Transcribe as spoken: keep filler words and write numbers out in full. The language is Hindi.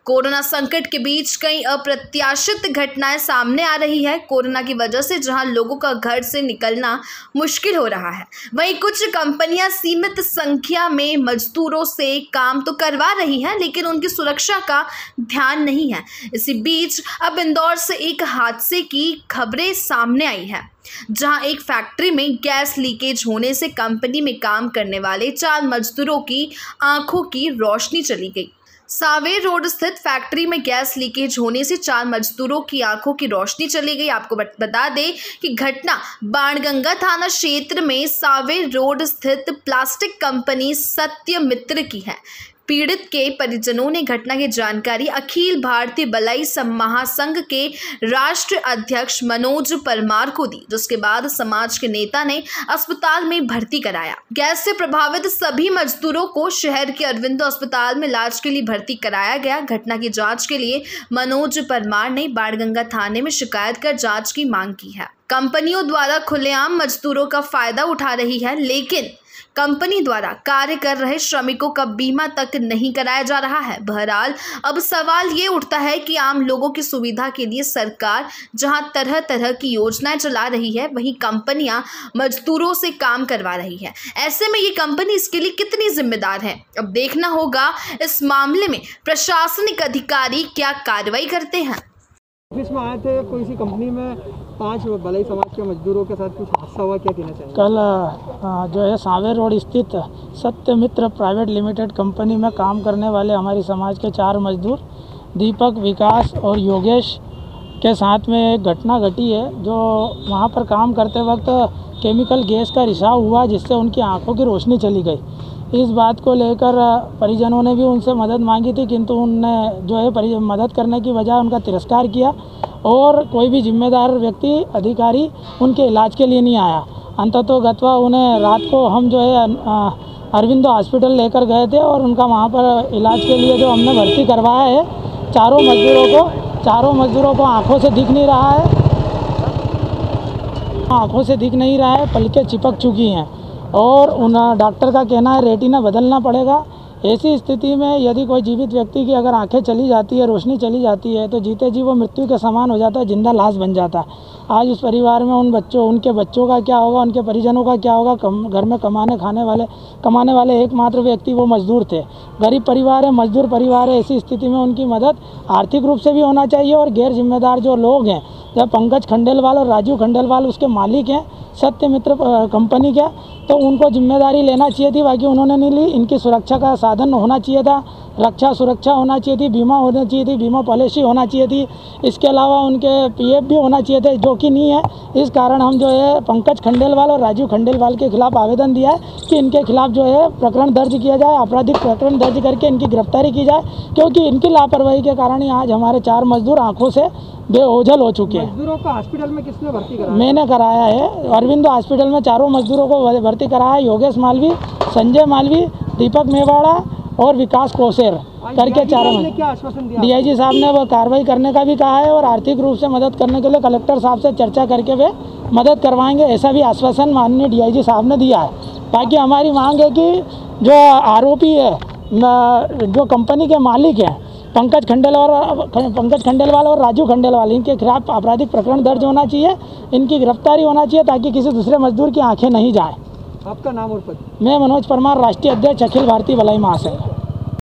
कोरोना संकट के बीच कई अप्रत्याशित घटनाएं सामने आ रही है। कोरोना की वजह से जहां लोगों का घर से निकलना मुश्किल हो रहा है, वहीं कुछ कंपनियां सीमित संख्या में मजदूरों से काम तो करवा रही हैं, लेकिन उनकी सुरक्षा का ध्यान नहीं है। इसी बीच अब इंदौर से एक हादसे की खबरें सामने आई है, जहां एक फैक्ट्री में गैस लीकेज होने से कंपनी में काम करने वाले चार मजदूरों की आंखों की रोशनी चली गई। सावेर रोड स्थित फैक्ट्री में गैस लीकेज होने से चार मजदूरों की आंखों की रोशनी चली गई। आपको बता दें कि घटना बाणगंगा थाना क्षेत्र में सावेर रोड स्थित प्लास्टिक कंपनी सत्यमित्र की है। पीड़ित के परिजनों ने घटना की जानकारी अखिल भारतीय बलाई महासंघ के राष्ट्रीय अध्यक्ष मनोज परमार को दी, जिसके बाद समाज के नेता ने अस्पताल में भर्ती कराया। गैस से प्रभावित सभी मजदूरों को शहर के अरविंदो अस्पताल में इलाज के लिए भर्ती कराया गया। घटना की जांच के लिए मनोज परमार ने बाणगंगा थाने में शिकायत कर जांच की मांग की है। कंपनियों द्वारा खुलेआम मजदूरों का फायदा उठा रही है, लेकिन कंपनी द्वारा कार्य कर रहे श्रमिकों का बीमा तक नहीं कराया जा रहा है। बहरहाल अब सवाल ये उठता है कि आम लोगों की सुविधा के लिए सरकार जहां तरह तरह की योजनाएं चला रही है, वहीं कंपनियां मजदूरों से काम करवा रही है। ऐसे में ये कंपनी इसके लिए कितनी जिम्मेदार है, अब देखना होगा इस मामले में प्रशासनिक अधिकारी क्या कार्रवाई करते हैं। ऑफिस में आए थे, कोई सी कंपनी में पांच भलाई समाज के मजदूरों के साथ कुछ हादसा हुआ, क्या कहना चाहिए? कल जो है सावेर रोड स्थित सत्यमित्र प्राइवेट लिमिटेड कंपनी में काम करने वाले हमारी समाज के चार मजदूर दीपक, विकास और योगेश के साथ में एक घटना घटी है, जो वहां पर काम करते वक्त केमिकल गैस का रिसाव हुआ, जिससे उनकी आंखों की रोशनी चली गई। इस बात को लेकर परिजनों ने भी उनसे मदद मांगी थी, किंतु उनने जो है मदद करने की बजाय उनका तिरस्कार किया और कोई भी जिम्मेदार व्यक्ति अधिकारी उनके इलाज के लिए नहीं आया। अंततः गत्वा उन्हें रात को हम जो है अरविंदो हॉस्पिटल लेकर गए थे और उनका वहाँ पर इलाज के लिए जो हमने भर्ती करवाया है, चारों मजदूरों को चारों मजदूरों को आँखों से दिख नहीं रहा है आँखों से दिख नहीं रहा है पलकें चिपक चुकी हैं और उन डॉक्टर का कहना है रेटिना बदलना पड़ेगा। ऐसी स्थिति में यदि कोई जीवित व्यक्ति की अगर आंखें चली जाती है, रोशनी चली जाती है, तो जीते जी वो मृत्यु के समान हो जाता है, जिंदा लाश बन जाता है। आज उस परिवार में उन बच्चों उनके बच्चों का क्या होगा, उनके परिजनों का क्या होगा। कम, घर में कमाने खाने वाले कमाने वाले एकमात्र व्यक्ति वो मजदूर थे। गरीब परिवार है, मजदूर परिवार है। ऐसी स्थिति में उनकी मदद आर्थिक रूप से भी होना चाहिए और गैर जिम्मेदार जो लोग हैं, जब पंकज खंडेलवाल और राजू खंडेलवाल उसके मालिक हैं सत्यमित्र कंपनी के, तो उनको जिम्मेदारी लेना चाहिए थी, बाकी उन्होंने नहीं ली। इनकी सुरक्षा का साधन होना चाहिए था, रक्षा सुरक्षा होना चाहिए थी, बीमा होना चाहिए थी, बीमा पॉलिसी होना चाहिए थी। इसके अलावा उनके पीएफ भी होना चाहिए थे, जो कि नहीं है। इस कारण हम जो है पंकज खंडेलवाल और राजू खंडेलवाल के खिलाफ आवेदन दिया है कि इनके खिलाफ जो है प्रकरण दर्ज किया जाए, आपराधिक प्रकरण दर्ज करके इनकी गिरफ्तारी की जाए, क्योंकि इनकी लापरवाही के कारण ही आज हमारे चार मजदूर आंखों से बेओझल हो चुके हैं। मजदूरों को हॉस्पिटल में किसने भर्ती कराया? मैंने कराया है, अरविंदो हॉस्पिटल में चारों मजदूरों को भर्ती कराया। योगेश मालवी, संजय मालवी, दीपक मेवाड़ा और विकास कोसेर करके चारों। क्या आश्वासन दिया? डीआईजी साहब ने वो कार्रवाई करने का भी कहा है और आर्थिक रूप से मदद करने के लिए कलेक्टर साहब से चर्चा करके वे मदद करवाएंगे, ऐसा भी आश्वासन माननीय डीआईजी साहब ने दिया है। बाकी हमारी मांग है कि जो आरोपी है, जो कंपनी के मालिक हैं पंकज खंडेलवाल पंकज खंडेलवाल और राजू खंडेलवाल, इनके खिलाफ आपराधिक प्रकरण दर्ज होना चाहिए, इनकी गिरफ्तारी होना चाहिए, ताकि किसी दूसरे मजदूर की आंखें नहीं जाएं। आपका नाम और पद? मैं मनोज परमार, राष्ट्रीय अध्यक्ष अखिल भारतीय बलाई महासंघ।